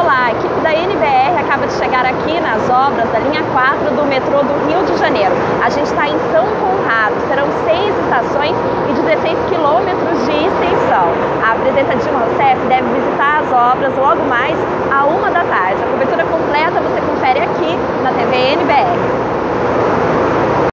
Olá, a equipe da NBR acaba de chegar aqui nas obras da linha 4 do metrô do Rio de Janeiro. A gente está em São Conrado, serão 6 estações e 16 quilômetros de extensão. A presidenta Dilma Rousseff deve visitar as obras logo mais à 1 da